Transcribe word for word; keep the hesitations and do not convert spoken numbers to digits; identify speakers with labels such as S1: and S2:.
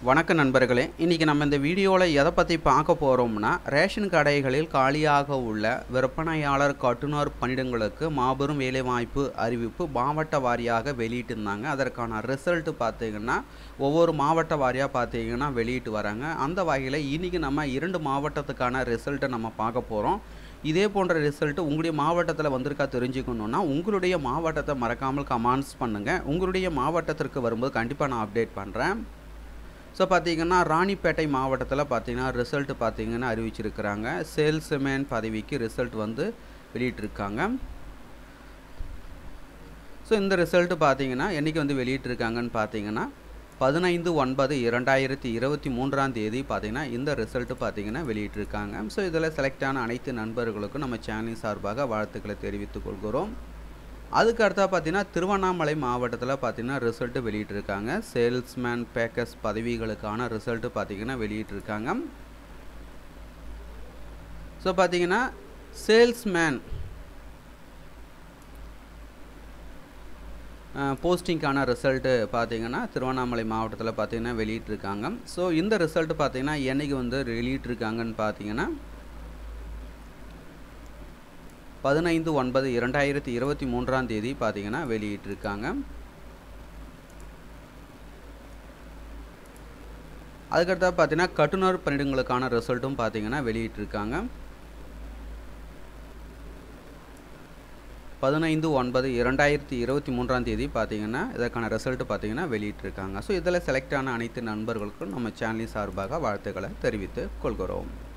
S1: வணக்கம் நண்பர்களே, இன்றைக்கி நம்ம இந்த வீடியோவில் எதை பற்றி பார்க்க போகிறோம்னா, ரேஷன் கடைகளில் காலியாக உள்ள விற்பனையாளர் கட்டுனர் பணியிடங்களுக்கு மாபெரும் வேலைவாய்ப்பு அறிவிப்பு மாவட்ட வாரியாக வெளியிட்டிருந்தாங்க. அதற்கான ரிசல்ட்டு பார்த்திங்கன்னா ஒவ்வொரு மாவட்ட வாரியாக பார்த்திங்கன்னா வெளியிட்டு வராங்க. அந்த வகையில் இன்றைக்கி நம்ம இரண்டு மாவட்டத்துக்கான ரிசல்ட்டை நம்ம பார்க்க போகிறோம். இதே போன்ற ரிசல்ட்டு உங்களுடைய மாவட்டத்தில் வந்திருக்கா தெரிஞ்சுக்கணுன்னா உங்களுடைய மாவட்டத்தை மறக்காமல் கமெண்ட்ஸ் பண்ணுங்கள். உங்களுடைய மாவட்டத்திற்கு வரும்போது கண்டிப்பாக நான் அப்டேட் பண்ணுறேன். ஸோ பார்த்திங்கன்னா ராணிப்பேட்டை மாவட்டத்தில் பார்த்திங்கன்னா ரிசல்ட்டு பார்த்திங்கன்னா அறிவிச்சிருக்கிறாங்க. சேல்ஸ்மேன் பதவிக்கு ரிசல்ட் வந்து வெளியிட்டிருக்காங்க. ஸோ இந்த ரிசல்ட்டு பார்த்திங்கன்னா என்றைக்கு வந்து வெளியிட்டிருக்காங்கன்னு பார்த்திங்கன்னா பதினைந்து ஒன்பது இரண்டாயிரத்தி இருபத்தி மூன்றாம் தேதி பார்த்திங்கன்னா இந்த ரிசல்ட்டு பார்த்திங்கன்னா வெளியிட்டிருக்காங்க. ஸோ இதில் செலக்ட் ஆன அனைத்து நண்பர்களுக்கும் நம்ம சேனலின் சார்பாக வாழ்த்துக்களை தெரிவித்துக் கொள்கிறோம். அதுக்கு அடுத்தா பார்த்தீங்கன்னா திருவண்ணாமலை மாவட்டத்தில் பார்த்தீங்கன்னா ரிசல்ட்டு வெளியிட்டிருக்காங்க. சேல்ஸ்மேன் பேக்கர்ஸ் பதவிகளுக்கான ரிசல்ட்டு பார்த்தீங்கன்னா வெளியிட்டிருக்காங்க. ஸோ பார்த்தீங்கன்னா சேல்ஸ்மேன் போஸ்டிங்கான ரிசல்ட்டு பார்த்தீங்கன்னா திருவண்ணாமலை மாவட்டத்தில் பார்த்தீங்கன்னா வெளியிட்டிருக்காங்க. ஸோ இந்த ரிசல்ட்டு பார்த்தீங்கன்னா என்னைக்கு வந்து வெளியிட்டிருக்காங்கன்னு பார்த்தீங்கன்னா பதினைந்து ஒன்பது இரண்டாயிரத்தி இருபத்தி மூன்றாம் தேதி பார்த்தீங்கன்னா வெளியிட்டிருக்காங்க. அதுக்கடுத்தா பார்த்தீங்கன்னா கட்டுனர் பணியிடங்களுக்கான ரிசல்ட்டும் பார்த்தீங்கன்னா வெளியிட்டிருக்காங்க. பதினைந்து ஒன்பது இரண்டாயிரத்தி இருபத்தி மூன்றாம் தேதி பார்த்தீங்கன்னா இதற்கான ரிசல்ட்டு பார்த்தீங்கன்னா வெளியிட்டிருக்காங்க. ஸோ இதில் செலக்ட் ஆன அனைத்து நண்பர்களுக்கும் நம்ம சேனலின் சார்பாக வாழ்த்துக்களை தெரிவித்துக் கொள்கிறோம்.